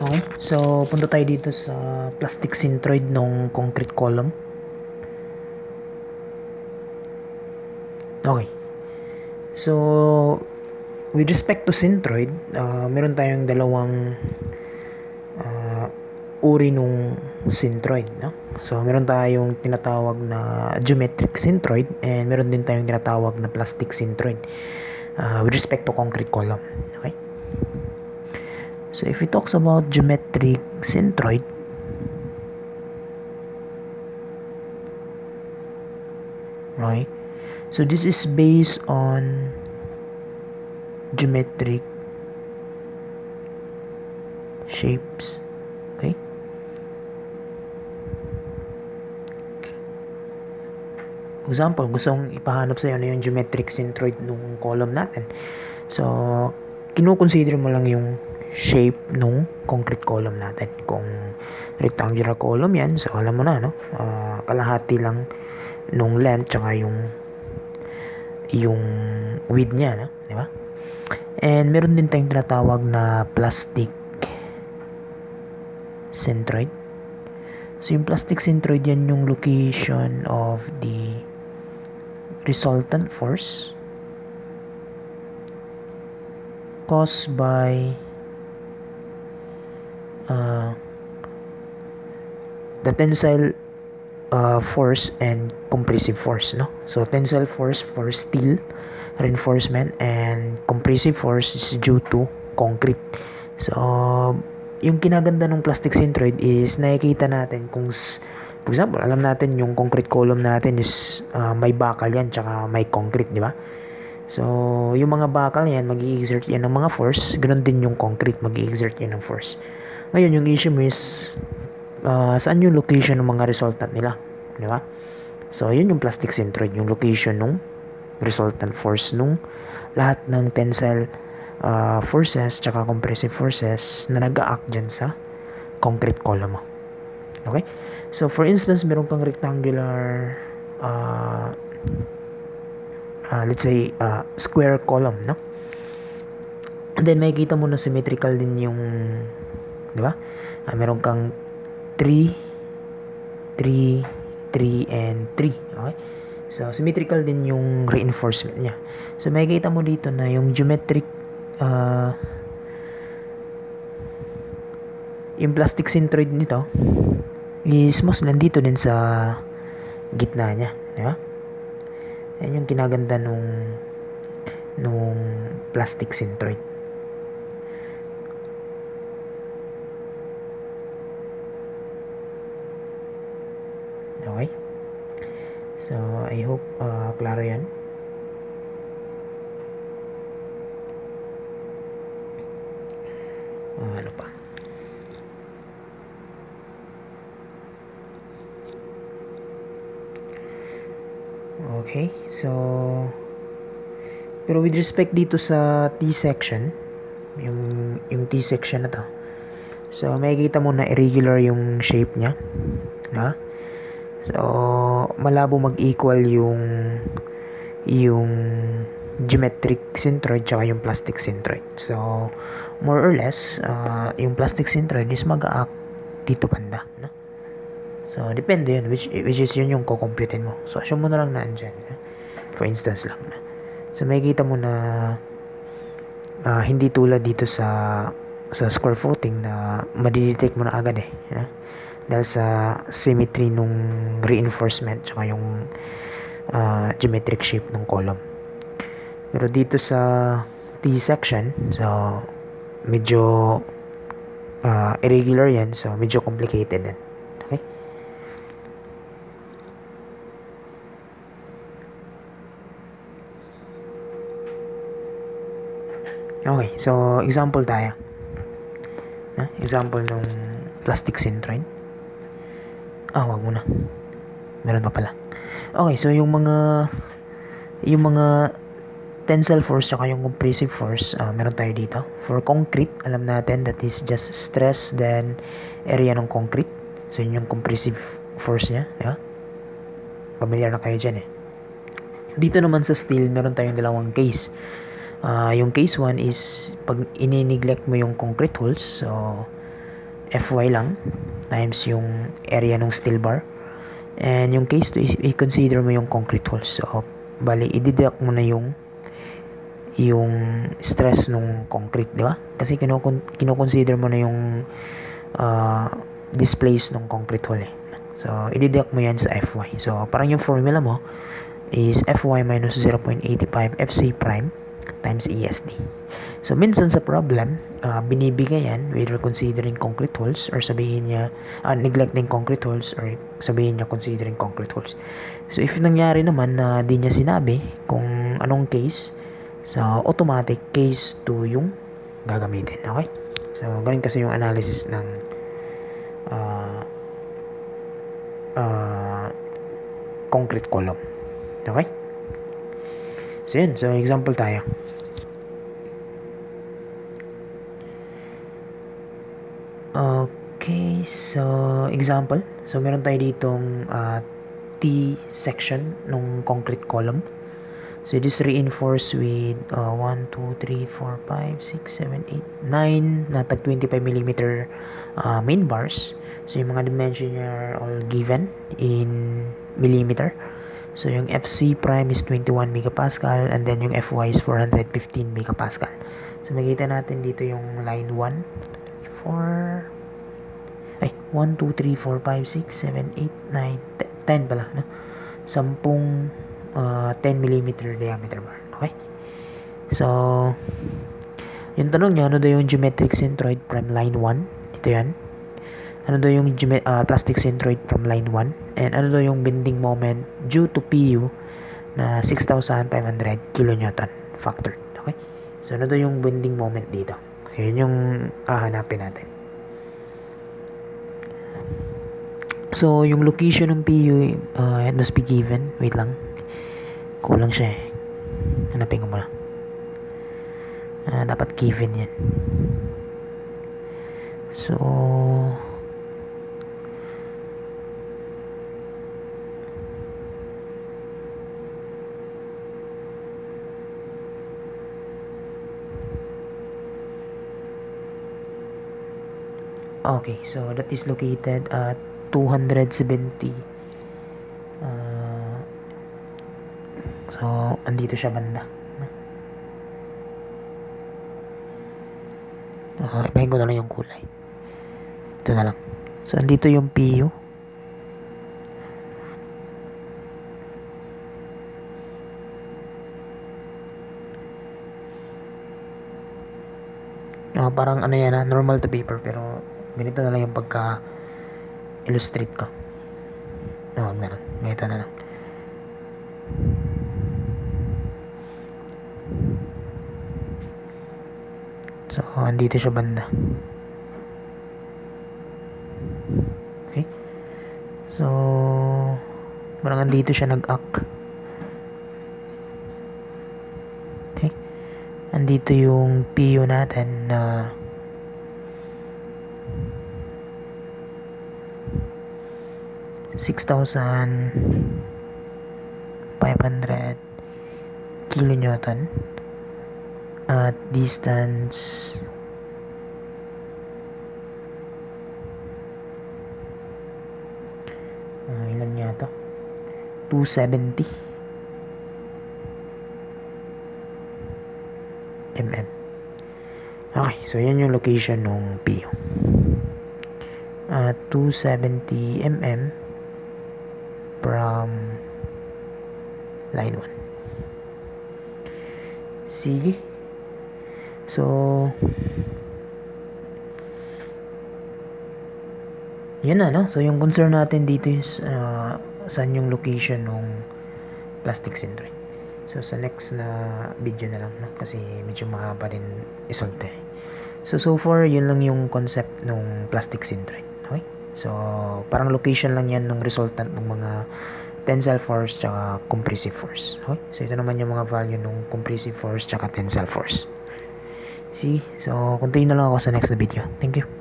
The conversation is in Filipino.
Okay, so punta tayo dito sa plastic centroid ng concrete column. Okay, so with respect to centroid, meron tayong dalawang uri nung centroid, no? So meron tayong tinatawag na geometric centroid and meron din tayong tinatawag na plastic centroid with respect to concrete column. Okay, so if we talk about geometric centroid, okay, so this is based on geometric shapes. Okay, for example, gusto kong ipahanap sa iyo na yung geometric centroid nung column natin. So, kinukonsider mo lang yung shape nung concrete column natin. Kung rectangular column yan, so alam mo na, no? Kalahati lang nung length tsaka yung width niya, no? Di ba? And meron din tayong tinatawag na plastic centroid. So yung plastic centroid, yan yung location of the resultant force caused by the tensile force and compressive force, no? So tensile force for steel reinforcement and compressive force is due to concrete. So yung kinaganda ng plastic centroid is nakikita natin kung for example, alam natin yung concrete column natin is may bakal yan tsaka may concrete, di ba? So yung mga bakal yan, mag-i-exert yan ng mga force, ganoon din yung concrete, mag-i-exert yan ng force. Ngayon yung issue mo is saan yung location ng mga resultant nila, di ba? So yun yung plastic centroid, yung location ng resultant force nung lahat ng tensile forces tsaka compressive forces na nag-a-act dyan sa concrete column mo. Okay? So for instance, meron kang rectangular let's say square column, no? And then makikita mo na symmetrical din yung, di ba? Meron kang 3 and 3. Okay? So symmetrical din yung reinforcement niya. So makikita mo dito na yung geometric yung plastic centroid nito is mas nandito din sa gitna niya, di ba? Yan yung kinaganda nung plastic centroid. Okay? So, I hope klaro yan. Ano pa? Okay, so pero with respect dito sa T-section, yung T-section na to, so makikita mo na irregular yung shape niya, no? So malabo mag-equal yung geometric centroid tsaka yung plastic centroid. So more or less yung plastic centroid is mag-a-act dito banda, no? So depende yun, which is yun yung kukomputin mo. So assume mo na lang na andyan, for instance lang na. So makikita mo na hindi tulad dito sa square footing na madidetect mo na agad dahil sa symmetry nung reinforcement tsaka yung geometric shape ng column. Pero dito sa T-section, so medyo irregular yan, so medyo complicated din. Okay? Okay, so example tayo. Example nung plastic centroid. Wag muna. Meron pa pala. Okay, so yung mga tensile force tsaka yung compressive force, meron tayo dito. For concrete, alam natin that is just stress then area ng concrete. So yun yung compressive force niya, di ba? Familiar na kayo dyan Dito naman sa steel, meron tayong dalawang case. Yung case 1 is pag ini-neglect mo yung concrete holes, so Fy lang times yung area ng steel bar. And yung case 2, i-consider mo yung concrete walls. So, bali, i-deduct mo na yung stress nung concrete, di ba? Kasi kino-consider mo na yung displace nung concrete wall eh. So, i-deduct mo yan sa Fy. So, parang yung formula mo is Fy minus 0.85 Fc prime times ESD. So, minsan sa problem, binibigay yan whether considering concrete walls or sabihin niya, neglecting concrete walls or sabihin niya considering concrete walls. So, if nangyari naman na di niya sinabi kung anong case, so, automatic case 2 yung gagamitin. Okay? So, ganun kasi yung analysis ng concrete column. Okay? So, yun. So, example tayo. Okay. So, example. So, meron tayo ditong T section ng concrete column. So, it is reinforced with 1, 2, 3, 4, 5, 6, 7, 8, 9 na tag 25mm main bars. So, yung mga dimension niya are all given in millimeter. So, yung FC prime is 21 megapascal and then yung Fy is 415 megapascal. So, makikita natin dito yung line 1, 2, 3, 4, 5, 6, 7, 8, 9, 10 pala, no? 10 10mm diameter bar. Okay? So, yung tanong niya, ano daw yung geometric centroid from line 1? Ito yan. Ano daw yung plastic centroid from line 1? And ano daw yung bending moment due to PU na 6,500 kilonewton factor. Okay? So, ano daw yung bending moment dito? So, yun yung hahanapin natin. So, yung location ng PU, it must be given. Wait lang. Kulang siya eh. Hanapin ko muna. Dapat given yan. So, okay, so that is located at 270. So, andito siya banda. Ibahin ko na lang yung kulay. Ito na lang. So, andito yung PU. Parang ano yan normal to paper pero ganito na lang yung pagka illustrate ko. Wag na lang. Ganito na lang. So, andito siya banda. Okay? So, parang andito siya nag-act. Okay? Andito yung PU natin na uh, 6,500 kilonewton at distance ilan yata 270 mm. Okay, so yan yung location ng PU. 270 mm from line 1. Sige. So, yan na, no? So, yung concern natin dito is saan yung location ng plastic centroid. So, sa next na video na lang, no? Kasi medyo mahaba din isolve eh. So far, yun lang yung concept ng plastic centroid. Okay? So, parang location lang yan ng resultant ng mga tensile force tsaka compressive force. Okay? So, ito naman yung mga value ng compressive force tsaka tensile force. See? So, continue na lang ako sa next na video. Thank you.